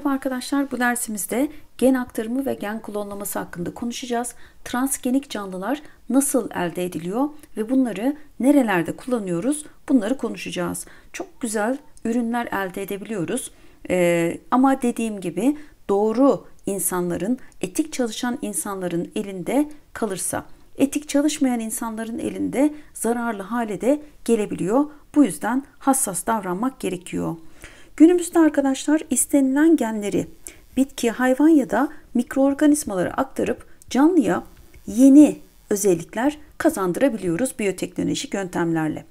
Merhaba arkadaşlar, bu dersimizde gen aktarımı ve gen klonlaması hakkında konuşacağız. Transgenik canlılar nasıl elde ediliyor ve bunları nerelerde kullanıyoruz? Bunları konuşacağız. Çok güzel ürünler elde edebiliyoruz. Ama dediğim gibi doğru insanların, etik çalışan insanların elinde kalırsa, etik çalışmayan insanların elinde zararlı hale de gelebiliyor. Bu yüzden hassas davranmak gerekiyor. Günümüzde arkadaşlar istenilen genleri bitki, hayvan ya da mikroorganizmalara aktarıp canlıya yeni özellikler kazandırabiliyoruz biyoteknolojik yöntemlerle.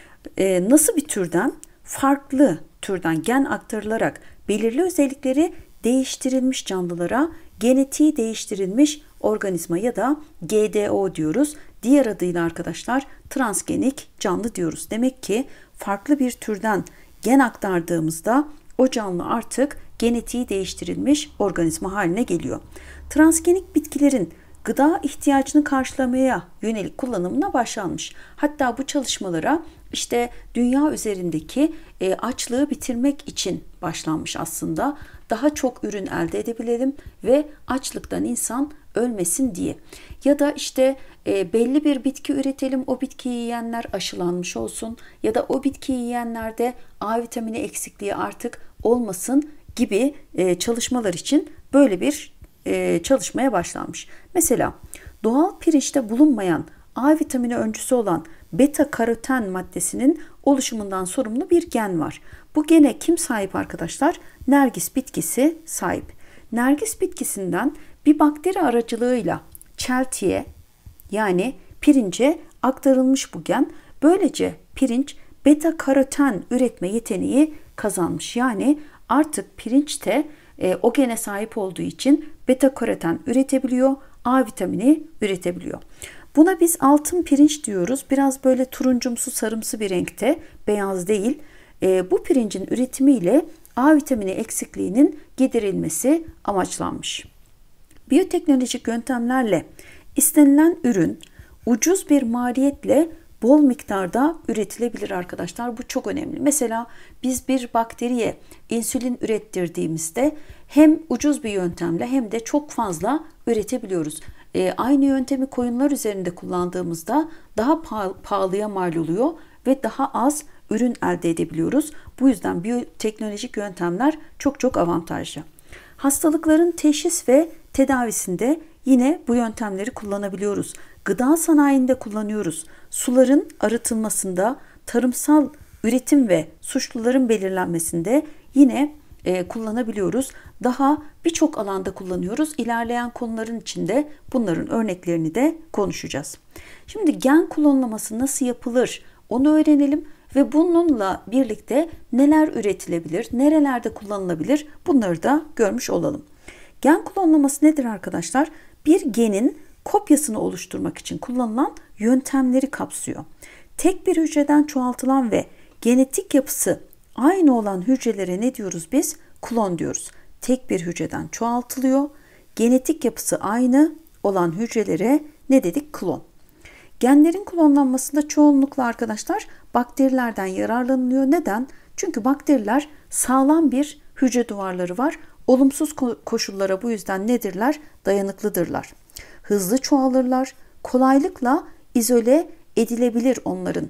Nasıl bir türden? Farklı türden gen aktarılarak belirli özellikleri değiştirilmiş canlılara genetiği değiştirilmiş organizma ya da GDO diyoruz. Diğer adıyla arkadaşlar transgenik canlı diyoruz. Demek ki farklı bir türden gen aktardığımızda o canlı artık genetiği değiştirilmiş organizma haline geliyor. Transgenik bitkilerin gıda ihtiyacını karşılamaya yönelik kullanımına başlanmış. Hatta bu çalışmalara işte dünya üzerindeki açlığı bitirmek için başlanmış aslında. Daha çok ürün elde edebilelim ve açlıktan insan ölmesin diye. Ya da işte belli bir bitki üretelim, o bitkiyi yiyenler aşılanmış olsun ya da o bitkiyi yiyenlerde A vitamini eksikliği artık olmasın gibi çalışmalar için böyle bir çalışmaya başlanmış. Mesela doğal pirinçte bulunmayan A vitamini öncüsü olan beta karoten maddesinin oluşumundan sorumlu bir gen var. Bu gene kim sahip arkadaşlar? Nergis bitkisi sahip. Nergis bitkisinden bir bakteri aracılığıyla çeltiye yani pirince aktarılmış bu gen. Böylece pirinç beta karoten üretme yeteneği kazanmış. Yani artık pirinçte o gene sahip olduğu için beta karoten üretebiliyor, A vitamini üretebiliyor. Buna biz altın pirinç diyoruz. Biraz böyle turuncumsu sarımsı bir renkte, beyaz değil. Bu pirincin üretimiyle A vitamini eksikliğinin giderilmesi amaçlanmış. Biyoteknolojik yöntemlerle istenilen ürün ucuz bir maliyetle bol miktarda üretilebilir arkadaşlar. Bu çok önemli. Mesela biz bir bakteriye insülin ürettirdiğimizde hem ucuz bir yöntemle hem de çok fazla üretebiliyoruz. Aynı yöntemi koyunlar üzerinde kullandığımızda daha pahalıya mal oluyor ve daha az ürün elde edebiliyoruz. Bu yüzden biyoteknolojik yöntemler çok avantajlı. Hastalıkların teşhis ve tedavisinde yine bu yöntemleri kullanabiliyoruz. Gıda sanayinde kullanıyoruz. Suların arıtılmasında, tarımsal üretim ve suçluların belirlenmesinde yine kullanabiliyoruz. Daha birçok alanda kullanıyoruz. İlerleyen konuların içinde bunların örneklerini de konuşacağız. Şimdi gen klonlaması nasıl yapılır onu öğrenelim ve bununla birlikte neler üretilebilir, nerelerde kullanılabilir bunları da görmüş olalım. Gen klonlaması nedir arkadaşlar? Bir genin kopyasını oluşturmak için kullanılan yöntemleri kapsıyor. Tek bir hücreden çoğaltılan ve genetik yapısı aynı olan hücrelere ne diyoruz biz? Klon diyoruz. Tek bir hücreden çoğaltılıyor. Genetik yapısı aynı olan hücrelere ne dedik? Klon. Genlerin klonlanmasında çoğunlukla arkadaşlar bakterilerden yararlanılıyor. Neden? Çünkü bakteriler sağlam bir hücre duvarları var. Olumsuz koşullara bu yüzden nedirler? Dayanıklıdırlar. Hızlı çoğalırlar. Kolaylıkla izole edilebilir onların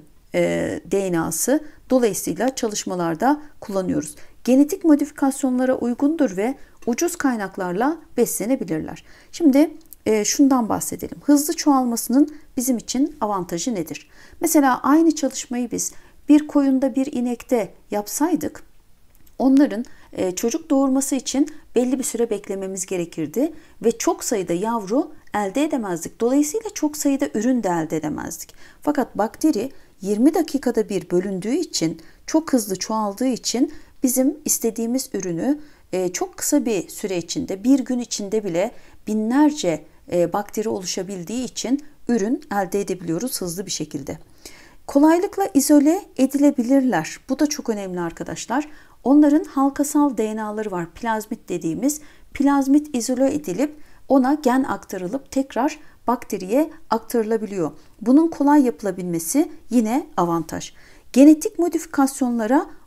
DNA'sı. Dolayısıyla çalışmalarda kullanıyoruz. Genetik modifikasyonlara uygundur ve ucuz kaynaklarla beslenebilirler. Şimdi şundan bahsedelim. Hızlı çoğalmasının bizim için avantajı nedir? Mesela aynı çalışmayı biz bir koyunda bir inekte yapsaydık onların çocuk doğurması için belli bir süre beklememiz gerekirdi ve çok sayıda yavru elde edemezdik. Dolayısıyla çok sayıda ürün de elde edemezdik. Fakat bakteri 20 dakikada bir bölündüğü için, çok hızlı çoğaldığı için bizim istediğimiz ürünü çok kısa bir süre içinde, bir gün içinde bile binlerce bakteri oluşabildiği için ürün elde edebiliyoruz hızlı bir şekilde. Kolaylıkla izole edilebilirler. Bu da çok önemli arkadaşlar. Onların halkasal DNA'ları var. Plazmit dediğimiz. Plazmit izole edilip ona gen aktarılıp tekrar bakteriye aktarılabiliyor. Bunun kolay yapılabilmesi yine avantaj. Genetik modifikasyonlara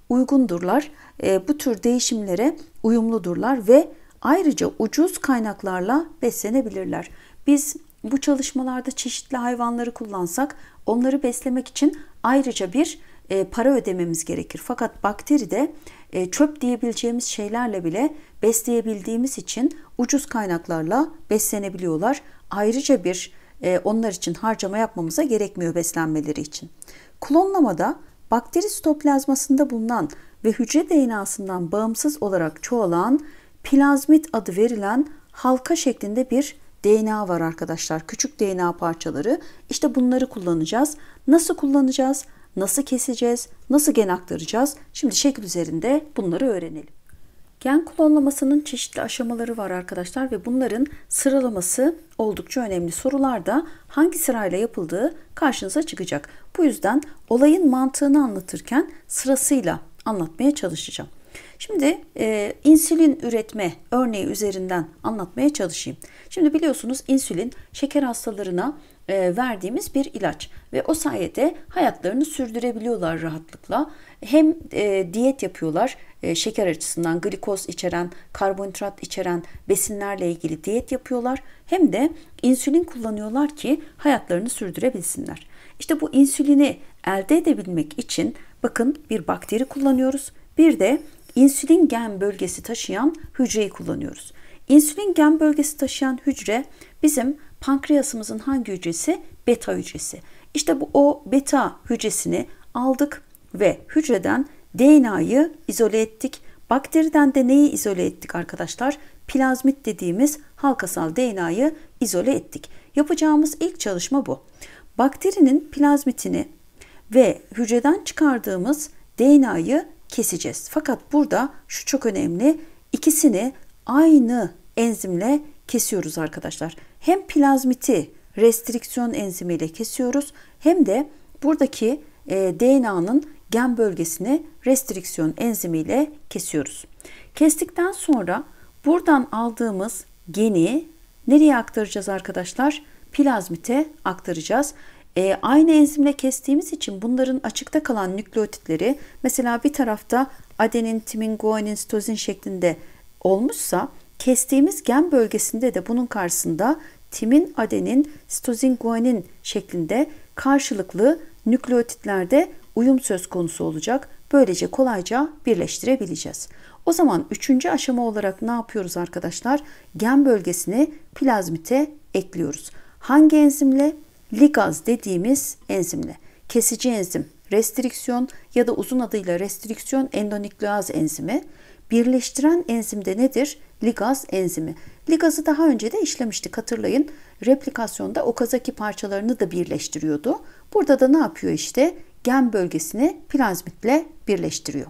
uygundurlar. Bu tür değişimlere uyumludurlar ve ayrıca ucuz kaynaklarla beslenebilirler. Biz bu çalışmalarda çeşitli hayvanları kullansak onları beslemek için ayrıca bir para ödememiz gerekir. Fakat bakteri de çöp diyebileceğimiz şeylerle bile besleyebildiğimiz için ucuz kaynaklarla beslenebiliyorlar. Ayrıca bir onlar için harcama yapmamıza gerekmiyor beslenmeleri için. Klonlamada bakteri sitoplazmasında bulunan ve hücre DNA'sından bağımsız olarak çoğalan plazmit adı verilen halka şeklinde bir DNA var arkadaşlar. Küçük DNA parçaları. İşte bunları kullanacağız. Nasıl kullanacağız? Nasıl keseceğiz? Nasıl gen aktaracağız? Şimdi şekil üzerinde bunları öğrenelim. Gen klonlamasının çeşitli aşamaları var arkadaşlar ve bunların sıralaması oldukça önemli. Sorularda hangi sırayla yapıldığı karşınıza çıkacak. Bu yüzden olayın mantığını anlatırken sırasıyla anlatmaya çalışacağım. Şimdi insülin üretme örneği üzerinden anlatmaya çalışayım. Şimdi biliyorsunuz insülin şeker hastalarına verdiğimiz bir ilaç ve o sayede hayatlarını sürdürebiliyorlar rahatlıkla. Hem diyet yapıyorlar şeker açısından glikoz içeren, karbonhidrat içeren besinlerle ilgili diyet yapıyorlar. Hem de insülin kullanıyorlar ki hayatlarını sürdürebilsinler. İşte bu insülini elde edebilmek için bakın bir bakteri kullanıyoruz. Bir de insülin gen bölgesi taşıyan hücreyi kullanıyoruz. İnsülin gen bölgesi taşıyan hücre bizim pankreasımızın hangi hücresi? Beta hücresi. İşte o beta hücresini aldık ve hücreden DNA'yı izole ettik. Bakteriden de neyi izole ettik arkadaşlar? Plazmit dediğimiz halkasal DNA'yı izole ettik. Yapacağımız ilk çalışma bu. Bakterinin plazmitini ve hücreden çıkardığımız DNA'yı keseceğiz. Fakat burada şu çok önemli. İkisini aynı enzimle kesiyoruz arkadaşlar. Hem plazmiti restriksiyon enzimiyle kesiyoruz hem de buradaki DNA'nın gen bölgesini restriksiyon enzimiyle kesiyoruz. Kestikten sonra buradan aldığımız geni nereye aktaracağız arkadaşlar? Plazmite aktaracağız. Aynı enzimle kestiğimiz için bunların açıkta kalan nükleotitleri mesela bir tarafta adenin, timin, guanin, sitozin şeklinde olmuşsa kestiğimiz gen bölgesinde de bunun karşısında timin, adenin, sitozin, guanin şeklinde karşılıklı nükleotitlerde uyum söz konusu olacak. Böylece kolayca birleştirebileceğiz. O zaman üçüncü aşama olarak ne yapıyoruz arkadaşlar? Gen bölgesini plazmite ekliyoruz. Hangi enzimle? Ligaz dediğimiz enzimle. Kesici enzim restriksiyon ya da uzun adıyla restriksiyon endonükleaz enzimi. Birleştiren enzim de nedir? Ligaz enzimi. Ligazı daha önce de işlemiştik hatırlayın. Replikasyonda Okazaki parçalarını da birleştiriyordu. Burada da ne yapıyor işte? Gen bölgesini plazmitle birleştiriyor.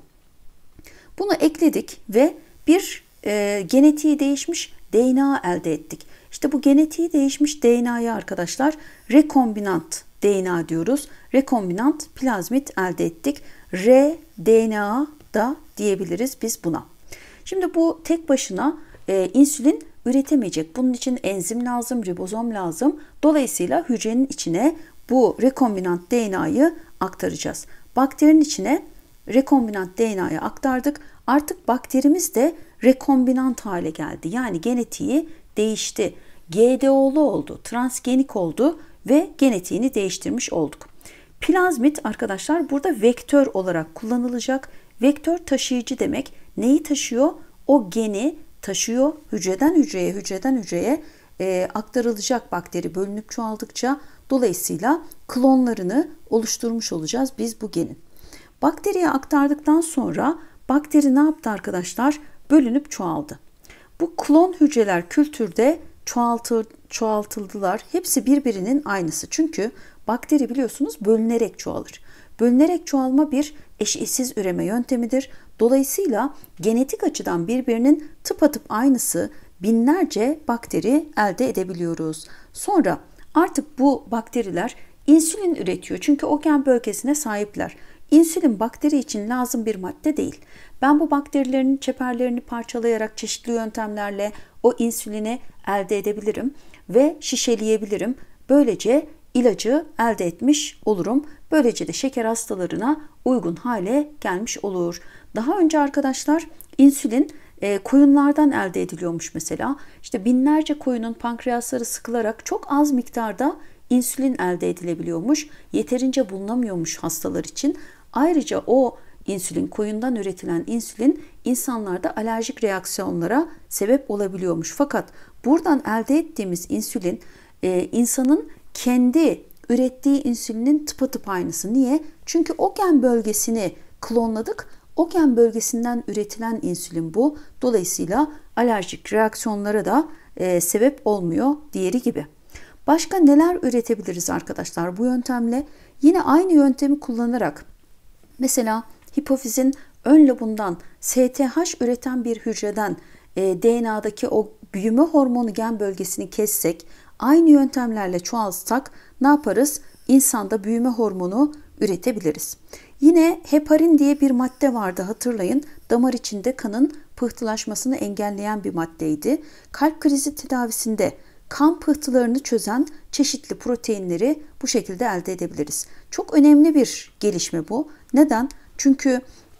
Bunu ekledik ve bir genetiği değişmiş DNA elde ettik. İşte bu genetiği değişmiş DNA'ya arkadaşlar rekombinant DNA diyoruz. Rekombinant plazmit elde ettik. R-DNA da diyebiliriz biz buna. Şimdi bu tek başına insülin üretemeyecek. Bunun için enzim lazım, ribozom lazım. Dolayısıyla hücrenin içine bu rekombinant DNA'yı aktaracağız. Bakterinin içine rekombinant DNA'yı aktardık. Artık bakterimiz de rekombinant hale geldi. Yani genetiği değişti. GDO'lu oldu, transgenik oldu ve genetiğini değiştirmiş olduk. Plazmit arkadaşlar burada vektör olarak kullanılacak. Vektör taşıyıcı demek. Neyi taşıyor? O geni taşıyor. Hücreden hücreye, hücreden hücreye aktarılacak bakteri bölünüp çoğaldıkça. Dolayısıyla klonlarını oluşturmuş olacağız biz bu genin. Bakteriye aktardıktan sonra bakteri ne yaptı arkadaşlar? Bölünüp çoğaldı. Bu klon hücreler kültürde çoğaltıldılar. Hepsi birbirinin aynısı. Çünkü bakteri biliyorsunuz bölünerek çoğalır. Bölünerek çoğalma bir eşitsiz üreme yöntemidir. Dolayısıyla genetik açıdan birbirinin tıpatıp aynısı binlerce bakteri elde edebiliyoruz. Sonra artık bu bakteriler insülin üretiyor. Çünkü o gen bölgesine sahipler. İnsülin bakteri için lazım bir madde değil. Ben bu bakterilerin çeperlerini parçalayarak çeşitli yöntemlerle o insülini elde edebilirim ve şişeleyebilirim. Böylece ilacı elde etmiş olurum. Böylece de şeker hastalarına uygun hale gelmiş olur. Daha önce arkadaşlar insülin koyunlardan elde ediliyormuş mesela. İşte binlerce koyunun pankreasları sıkılarak çok az miktarda insülin elde edilebiliyormuş. Yeterince bulunamıyormuş hastalar için. Ayrıca o insülin, koyundan üretilen insülin insanlarda alerjik reaksiyonlara sebep olabiliyormuş. Fakat buradan elde ettiğimiz insülin insanın kendi ürettiği insülinin tıpatıp aynısı. Niye? Çünkü o gen bölgesini klonladık. O gen bölgesinden üretilen insülin bu. Dolayısıyla alerjik reaksiyonlara da sebep olmuyor diğeri gibi. Başka neler üretebiliriz arkadaşlar bu yöntemle? Yine aynı yöntemi kullanarak mesela hipofizin ön lobundan STH üreten bir hücreden DNA'daki o büyüme hormonu gen bölgesini kessek, aynı yöntemlerle çoğaltsak ne yaparız? İnsanda büyüme hormonu üretebiliriz. Yine heparin diye bir madde vardı, hatırlayın. Damar içinde kanın pıhtılaşmasını engelleyen bir maddeydi. Kalp krizi tedavisinde kan pıhtılarını çözen çeşitli proteinleri bu şekilde elde edebiliriz. Çok önemli bir gelişme bu. Neden? Çünkü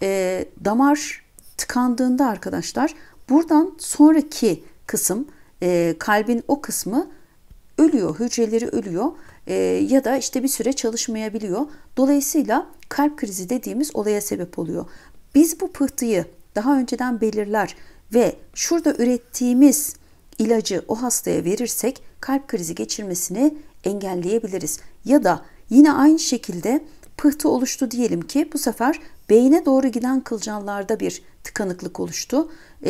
damar tıkandığında arkadaşlar buradan sonraki kısım, kalbin o kısmı ölüyor, hücreleri ölüyor ya da işte bir süre çalışmayabiliyor. Dolayısıyla kalp krizi dediğimiz olaya sebep oluyor. Biz bu pıhtıyı daha önceden belirler ve şurada ürettiğimiz ilacı o hastaya verirsek kalp krizi geçirmesini engelleyebiliriz. Ya da yine aynı şekilde pıhtı oluştu diyelim ki bu sefer beyine doğru giden kılcallarda bir tıkanıklık oluştu.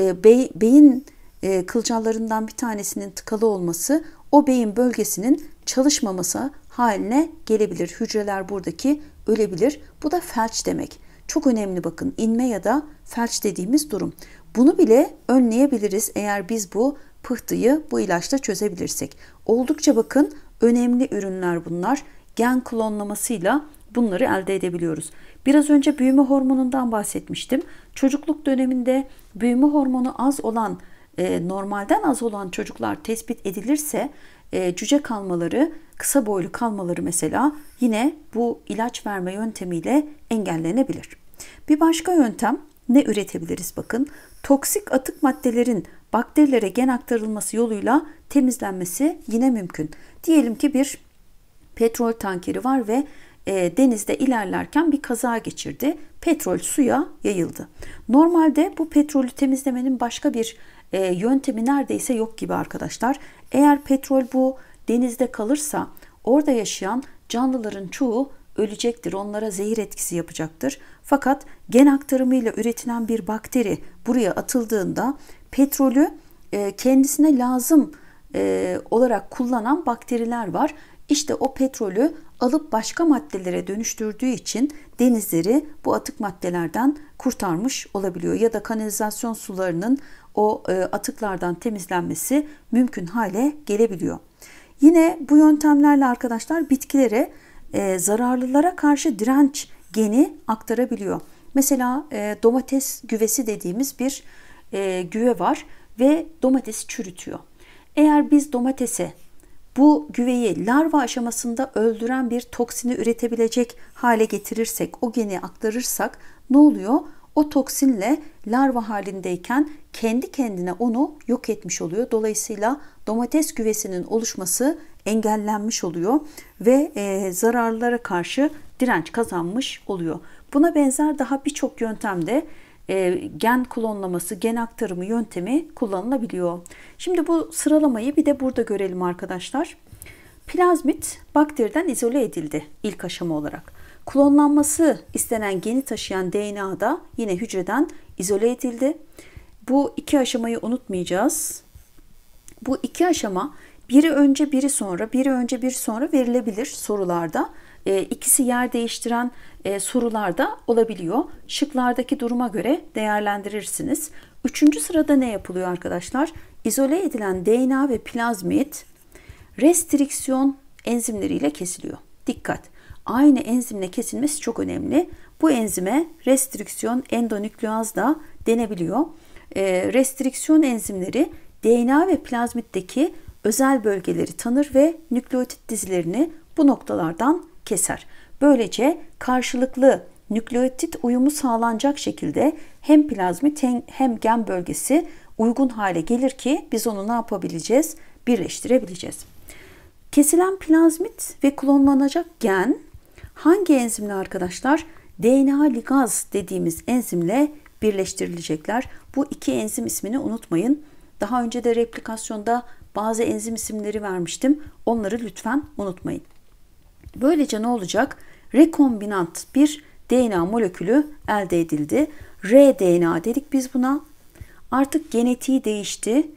Beyin kılcallarından bir tanesinin tıkalı olması o beyin bölgesinin çalışmaması haline gelebilir. Hücreler buradaki ölebilir. Bu da felç demek. Çok önemli bakın, inme ya da felç dediğimiz durum. Bunu bile önleyebiliriz eğer biz bu pıhtıyı bu ilaçla çözebilirsek. Oldukça bakın önemli ürünler bunlar. Gen klonlamasıyla bunları elde edebiliyoruz. Biraz önce büyüme hormonundan bahsetmiştim. Çocukluk döneminde büyüme hormonu az olan, normalden az olan çocuklar tespit edilirse cüce kalmaları, kısa boylu kalmaları mesela yine bu ilaç verme yöntemiyle engellenebilir. Bir başka yöntem ne üretebiliriz bakın? Toksik atık maddelerin bakterilere gen aktarılması yoluyla temizlenmesi yine mümkün. Diyelim ki bir petrol tankeri var ve denizde ilerlerken bir kaza geçirdi. Petrol suya yayıldı. Normalde bu petrolü temizlemenin başka bir yöntemi neredeyse yok gibi arkadaşlar. Eğer petrol bu denizde kalırsa orada yaşayan canlıların çoğu ölecektir. Onlara zehir etkisi yapacaktır. Fakat gen aktarımıyla üretilen bir bakteri buraya atıldığında petrolü kendisine lazım olarak kullanan bakteriler var. İşte o petrolü alıp başka maddelere dönüştürdüğü için denizleri bu atık maddelerden kurtarmış olabiliyor. Ya da kanalizasyon sularının o atıklardan temizlenmesi mümkün hale gelebiliyor. Yine bu yöntemlerle arkadaşlar bitkilere zararlılara karşı direnç geni aktarabiliyor. Mesela domates güvesi dediğimiz bir güve var ve domatesi çürütüyor. Eğer biz domatese bu güveyi larva aşamasında öldüren bir toksini üretebilecek hale getirirsek, o geni aktarırsak ne oluyor? O toksinle larva halindeyken kendi kendine onu yok etmiş oluyor. Dolayısıyla domates güvesinin oluşması engellenmiş oluyor ve zararlılara karşı direnç kazanmış oluyor. Buna benzer daha birçok yöntemde gen klonlaması, gen aktarımı yöntemi kullanılabiliyor. Şimdi bu sıralamayı bir de burada görelim arkadaşlar. Plazmit bakteriden izole edildi ilk aşama olarak. Klonlanması istenen geni taşıyan DNA da yine hücreden izole edildi. Bu iki aşamayı unutmayacağız. Bu iki aşama biri önce biri sonra, biri önce biri sonra verilebilir sorularda. İkisi yer değiştiren sorular da olabiliyor. Şıklardaki duruma göre değerlendirirsiniz. Üçüncü sırada ne yapılıyor arkadaşlar? İzole edilen DNA ve plazmit restriksiyon enzimleriyle kesiliyor. Dikkat! Aynı enzimle kesilmesi çok önemli. Bu enzime restriksiyon endonükleaz da denebiliyor. Restriksiyon enzimleri DNA ve plazmitteki özel bölgeleri tanır ve nükleotit dizilerini bu noktalardan keser. Böylece karşılıklı nükleotit uyumu sağlanacak şekilde hem plazmit hem gen bölgesi uygun hale gelir ki biz onu ne yapabileceğiz? Birleştirebileceğiz. Kesilen plazmit ve klonlanacak gen hangi enzimle arkadaşlar? DNA ligaz dediğimiz enzimle birleştirilecekler. Bu iki enzim ismini unutmayın. Daha önce de replikasyonda bazı enzim isimleri vermiştim. Onları lütfen unutmayın. Böylece ne olacak? Rekombinant bir DNA molekülü elde edildi. rDNA dedik biz buna. Artık genetiği değişti.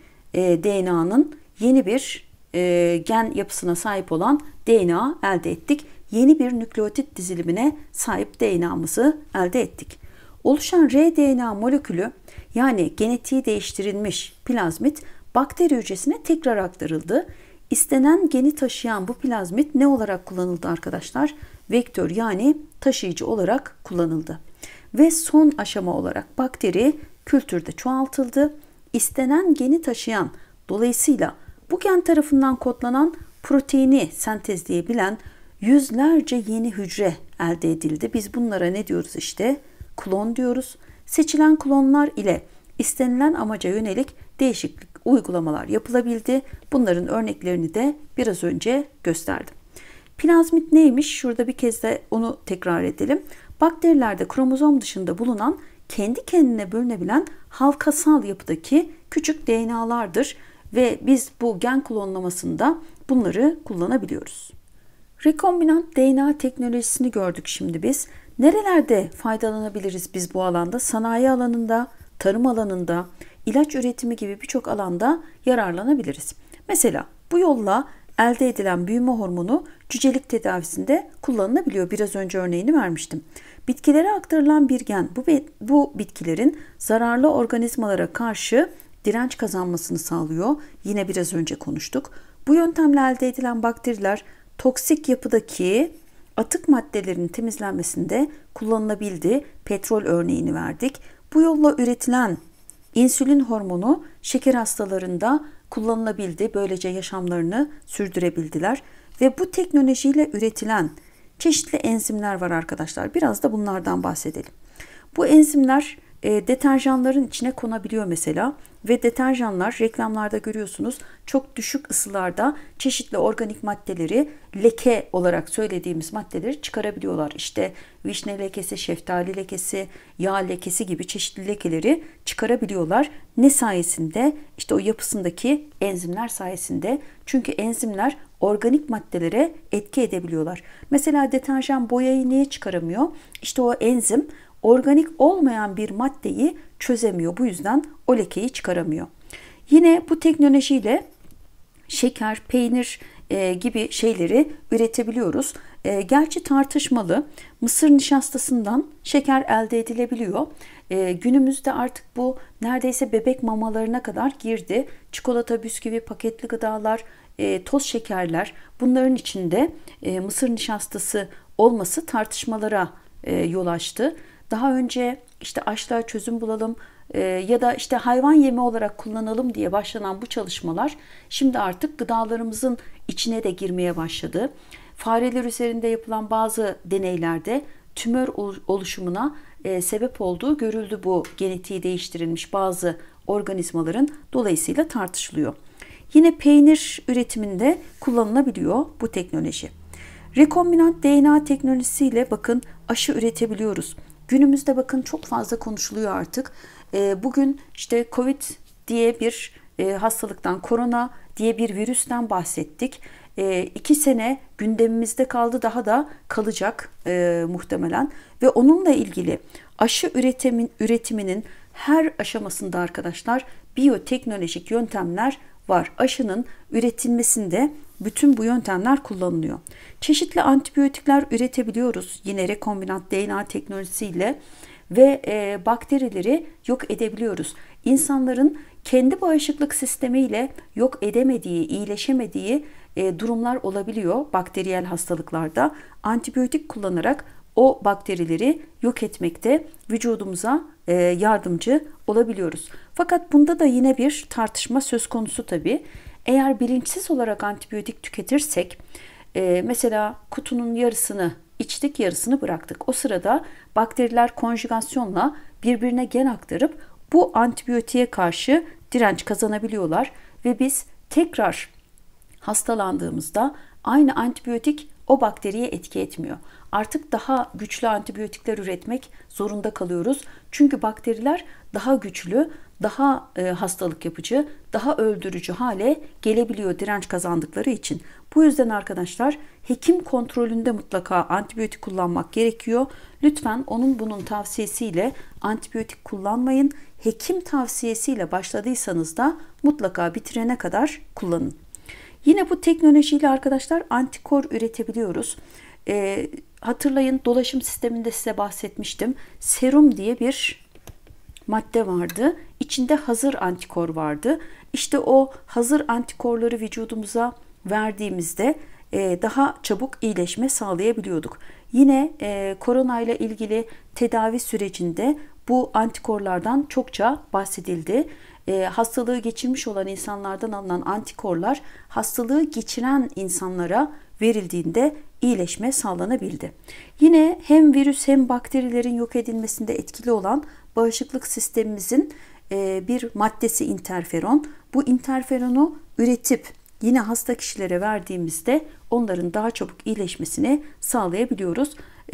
DNA'nın yeni bir gen yapısına sahip olan DNA elde ettik. Yeni bir nükleotit dizilimine sahip DNA'mızı elde ettik. Oluşan rDNA molekülü yani genetiği değiştirilmiş plazmit bakteri hücresine tekrar aktarıldı. İstenen geni taşıyan bu plazmit ne olarak kullanıldı arkadaşlar? Vektör yani taşıyıcı olarak kullanıldı. Ve son aşama olarak bakteri kültürde çoğaltıldı. İstenen geni taşıyan, dolayısıyla bu gen tarafından kodlanan proteini sentezleyebilen yüzlerce yeni hücre elde edildi. Biz bunlara ne diyoruz işte? Klon diyoruz. Seçilen klonlar ile istenilen amaca yönelik değişiklik uygulamalar yapılabildi. Bunların örneklerini de biraz önce gösterdim. Plazmit neymiş? Şurada bir kez de onu tekrar edelim. Bakterilerde kromozom dışında bulunan kendi kendine bölünebilen halkasal yapıdaki küçük DNA'lardır ve biz bu gen klonlamasında bunları kullanabiliyoruz. Rekombinant DNA teknolojisini gördük şimdi biz. Nerelerde faydalanabiliriz biz bu alanda? Sanayi alanında, tarım alanında, ilaç üretimi gibi birçok alanda yararlanabiliriz. Mesela bu yolla elde edilen büyüme hormonu cücelik tedavisinde kullanılabiliyor. Biraz önce örneğini vermiştim. Bitkilere aktarılan bir gen bu bitkilerin zararlı organizmalara karşı direnç kazanmasını sağlıyor. Yine biraz önce konuştuk. Bu yöntemle elde edilen bakteriler toksik yapıdaki atık maddelerin temizlenmesinde kullanılabildi. Petrol örneğini verdik. Bu yolla üretilen insülin hormonu şeker hastalarında kullanılabildi. Böylece yaşamlarını sürdürebildiler. Ve bu teknolojiyle üretilen çeşitli enzimler var arkadaşlar. Biraz da bunlardan bahsedelim. Bu enzimler deterjanların içine konabiliyor mesela ve deterjanlar reklamlarda görüyorsunuz çok düşük ısılarda çeşitli organik maddeleri leke olarak söylediğimiz maddeleri çıkarabiliyorlar. İşte vişne lekesi, şeftali lekesi, yağ lekesi gibi çeşitli lekeleri çıkarabiliyorlar. Ne sayesinde? İşte o yapısındaki enzimler sayesinde. Çünkü enzimler organik maddelere etki edebiliyorlar. Mesela deterjan boyayı niye çıkaramıyor? İşte o enzim organik olmayan bir maddeyi çözemiyor. Bu yüzden o lekeyi çıkaramıyor. Yine bu teknolojiyle şeker, peynir gibi şeyleri üretebiliyoruz. Gerçi tartışmalı. Mısır nişastasından şeker elde edilebiliyor. Günümüzde artık bu neredeyse bebek mamalarına kadar girdi. Çikolata, bisküvi, paketli gıdalar, toz şekerler, bunların içinde mısır nişastası olması tartışmalara yol açtı. Daha önce işte açlığa çözüm bulalım ya da işte hayvan yemi olarak kullanalım diye başlanan bu çalışmalar şimdi artık gıdalarımızın içine de girmeye başladı. Fareler üzerinde yapılan bazı deneylerde tümör oluşumuna sebep olduğu görüldü bu genetiği değiştirilmiş bazı organizmaların, dolayısıyla tartışılıyor. Yine peynir üretiminde kullanılabiliyor bu teknoloji. Rekombinant DNA teknolojisiyle bakın aşı üretebiliyoruz. Günümüzde bakın çok fazla konuşuluyor artık. Bugün işte Covid diye bir hastalıktan, korona diye bir virüsten bahsettik. 2 sene gündemimizde kaldı, daha da kalacak muhtemelen. Ve onunla ilgili aşı üretiminin her aşamasında arkadaşlar biyoteknolojik yöntemler var. Aşının üretilmesinde bütün bu yöntemler kullanılıyor. Çeşitli antibiyotikler üretebiliyoruz yine rekombinant DNA teknolojisiyle ve bakterileri yok edebiliyoruz. İnsanların kendi bağışıklık sistemiyle yok edemediği, iyileşemediği durumlar olabiliyor bakteriyel hastalıklarda. Antibiyotik kullanarak o bakterileri yok etmekte vücudumuza yardımcı olabiliyoruz. Fakat bunda da yine bir tartışma söz konusu tabii. Eğer bilinçsiz olarak antibiyotik tüketirsek, mesela kutunun yarısını içtik, yarısını bıraktık. O sırada bakteriler konjugasyonla birbirine gen aktarıp bu antibiyotiğe karşı direnç kazanabiliyorlar ve biz tekrar hastalandığımızda aynı antibiyotik o bakteriye etki etmiyor. Artık daha güçlü antibiyotikler üretmek zorunda kalıyoruz. Çünkü bakteriler daha güçlü, daha hastalık yapıcı, daha öldürücü hale gelebiliyor direnç kazandıkları için. Bu yüzden arkadaşlar hekim kontrolünde mutlaka antibiyotik kullanmak gerekiyor. Lütfen onun bunun tavsiyesiyle antibiyotik kullanmayın. Hekim tavsiyesiyle başladıysanız da mutlaka bitirene kadar kullanın. Yine bu teknolojiyle arkadaşlar antikor üretebiliyoruz. Hatırlayın, dolaşım sisteminde size bahsetmiştim. Serum diye bir madde vardı. İçinde hazır antikor vardı. İşte o hazır antikorları vücudumuza verdiğimizde daha çabuk iyileşme sağlayabiliyorduk. Yine korona ile ilgili tedavi sürecinde bu antikorlardan çokça bahsedildi. Hastalığı geçirmiş olan insanlardan alınan antikorlar hastalığı geçiren insanlara verildiğinde iyileşme sağlanabildi. Yine hem virüs hem bakterilerin yok edilmesinde etkili olan bağışıklık sistemimizin bir maddesi interferon. Bu interferonu üretip yine hasta kişilere verdiğimizde onların daha çabuk iyileşmesini sağlayabiliyoruz.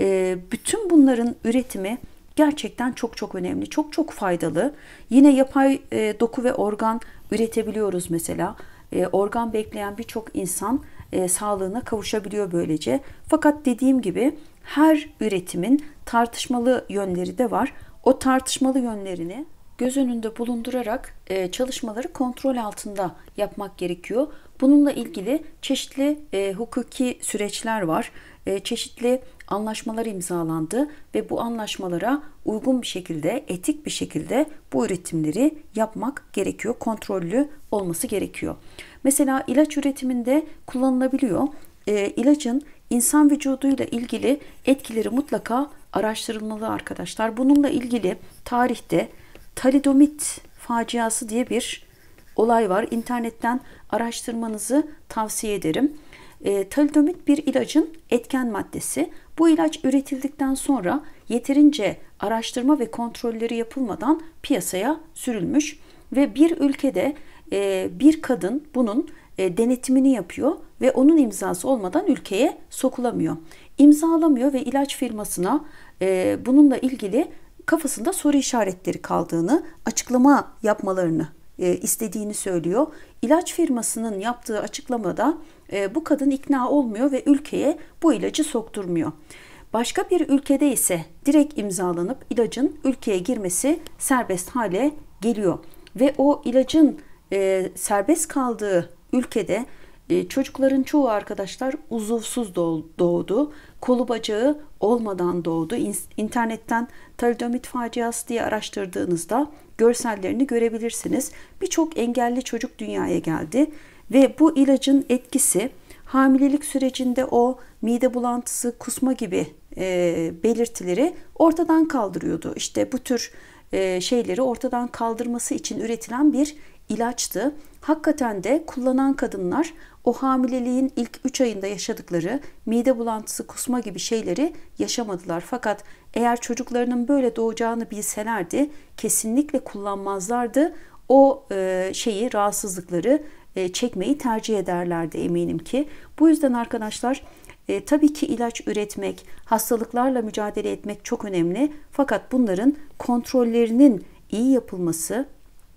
Bütün bunların üretimi gerçekten çok önemli, çok faydalı. Yine yapay doku ve organ üretebiliyoruz mesela. Organ bekleyen birçok insan sağlığına kavuşabiliyor böylece. Fakat dediğim gibi her üretimin tartışmalı yönleri de var. O tartışmalı yönlerini göz önünde bulundurarak çalışmaları kontrol altında yapmak gerekiyor. Bununla ilgili çeşitli hukuki süreçler var. Çeşitli anlaşmalar imzalandı ve bu anlaşmalara uygun bir şekilde, etik bir şekilde bu üretimleri yapmak gerekiyor. Kontrollü olması gerekiyor. Mesela ilaç üretiminde kullanılabiliyor. İlacın insan vücuduyla ilgili etkileri mutlaka araştırılmalı arkadaşlar. Bununla ilgili tarihte talidomit faciası diye bir olay var. İnternetten araştırmanızı tavsiye ederim. Talidomit bir ilacın etken maddesi. Bu ilaç üretildikten sonra yeterince araştırma ve kontrolleri yapılmadan piyasaya sürülmüş ve bir ülkede bir kadın bunun denetimini yapıyor ve onun imzası olmadan ülkeye sokulamıyor. İmzalamıyor ve ilaç firmasına bununla ilgili kafasında soru işaretleri kaldığını, açıklama yapmalarını istediğini söylüyor. İlaç firmasının yaptığı açıklamada bu kadın ikna olmuyor ve ülkeye bu ilacı sokturmuyor. Başka bir ülkede ise direkt imzalanıp ilacın ülkeye girmesi serbest hale geliyor. Ve o ilacın serbest kaldığı ülkede çocukların çoğu arkadaşlar uzuvsuz doğdu. Kolu bacağı olmadan doğdu. İnternetten talidomit faciası diye araştırdığınızda görsellerini görebilirsiniz. Birçok engelli çocuk dünyaya geldi ve bu ilacın etkisi hamilelik sürecinde o mide bulantısı, kusma gibi belirtileri ortadan kaldırıyordu. İşte bu tür şeyleri ortadan kaldırması için üretilen bir ilaçtı. Hakikaten de kullanan kadınlar o hamileliğin ilk 3 ayında yaşadıkları mide bulantısı, kusma gibi şeyleri yaşamadılar. Fakat eğer çocuklarının böyle doğacağını bilselerdi kesinlikle kullanmazlardı. O rahatsızlıkları çekmeyi tercih ederlerdi eminim ki. Bu yüzden arkadaşlar tabii ki ilaç üretmek, hastalıklarla mücadele etmek çok önemli. Fakat bunların kontrollerinin iyi yapılması,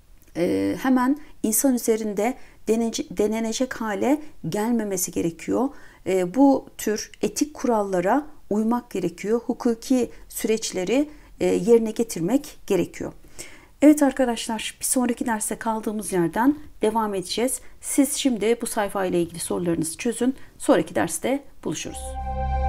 hemen insan üzerinde denenecek hale gelmemesi gerekiyor. Bu tür etik kurallara uymak gerekiyor. Hukuki süreçleri yerine getirmek gerekiyor. Evet arkadaşlar, bir sonraki derste kaldığımız yerden devam edeceğiz. Siz şimdi bu sayfa ile ilgili sorularınızı çözün. Sonraki derste buluşuruz.